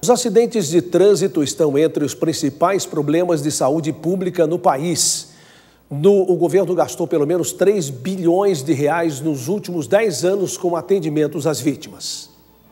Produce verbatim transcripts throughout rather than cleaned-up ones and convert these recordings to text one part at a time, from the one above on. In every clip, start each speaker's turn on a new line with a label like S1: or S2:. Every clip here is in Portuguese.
S1: Os acidentes de trânsito estão entre os principais problemas de saúde pública no país. No, o governo gastou pelo menos três bilhões de reais nos últimos dez anos com atendimentos às vítimas.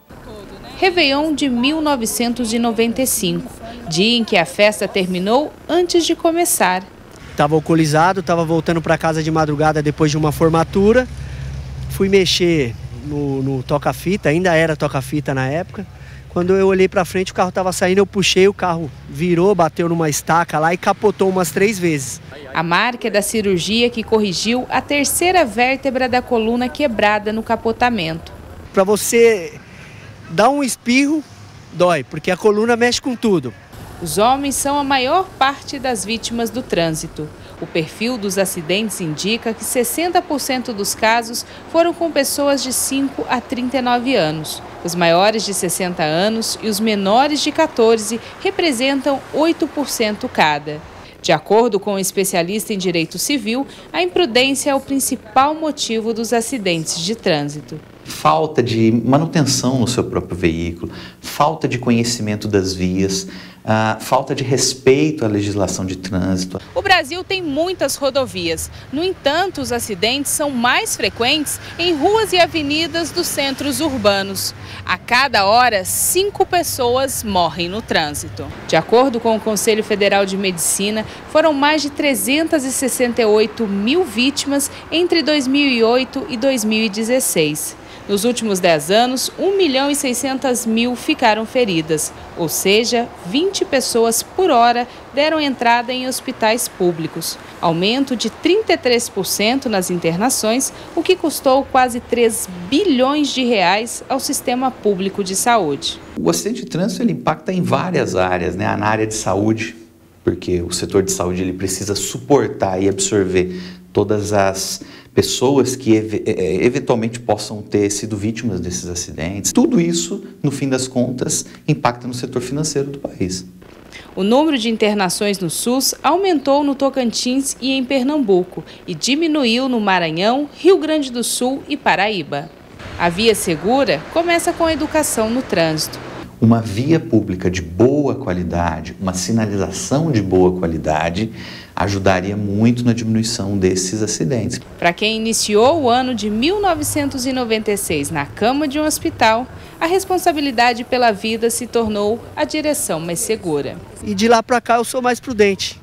S2: Réveillon de mil novecentos e noventa e cinco, dia em que a festa terminou antes de começar.
S3: Estava alcoolizado, estava voltando para casa de madrugada depois de uma formatura. Fui mexer no, no toca-fita, ainda era toca-fita na época. Quando eu olhei para frente, o carro estava saindo, eu puxei, o carro virou, bateu numa estaca lá e capotou umas três vezes.
S2: A marca é da cirurgia que corrigiu a terceira vértebra da coluna quebrada no capotamento.
S3: Para você dar um espirro, dói, porque a coluna mexe com tudo.
S2: Os homens são a maior parte das vítimas do trânsito. O perfil dos acidentes indica que sessenta por cento dos casos foram com pessoas de cinco a trinta e nove anos. Os maiores de sessenta anos e os menores de quatorze representam oito por cento cada. De acordo com um especialista em direito civil, a imprudência é o principal motivo dos acidentes de trânsito.
S4: Falta de manutenção no seu próprio veículo, falta de conhecimento das vias, uh, falta de respeito à legislação de trânsito.
S2: O Brasil tem muitas rodovias. No entanto, os acidentes são mais frequentes em ruas e avenidas dos centros urbanos. A cada hora, cinco pessoas morrem no trânsito. De acordo com o Conselho Federal de Medicina, foram mais de trezentas e sessenta e oito mil vítimas entre dois mil e oito e dois mil e dezesseis. Nos últimos dez anos, um milhão e seiscentas mil ficaram feridas, ou seja, vinte pessoas por hora deram entrada em hospitais públicos. Aumento de trinta e três por cento nas internações, o que custou quase três bilhões de reais ao sistema público de saúde.
S4: O acidente de trânsito ele impacta em várias áreas, né? Na área de saúde, porque o setor de saúde ele precisa suportar e absorver todas as pessoas que eventualmente possam ter sido vítimas desses acidentes. Tudo isso, no fim das contas, impacta no setor financeiro do país.
S2: O número de internações no SUS aumentou no Tocantins e em Pernambuco e diminuiu no Maranhão, Rio Grande do Sul e Paraíba. A via segura começa com a educação no trânsito.
S4: Uma via pública de boa qualidade, uma sinalização de boa qualidade, ajudaria muito na diminuição desses acidentes.
S2: Para quem iniciou o ano de mil novecentos e noventa e seis na cama de um hospital, a responsabilidade pela vida se tornou a direção mais segura.
S3: E de lá para cá eu sou mais prudente.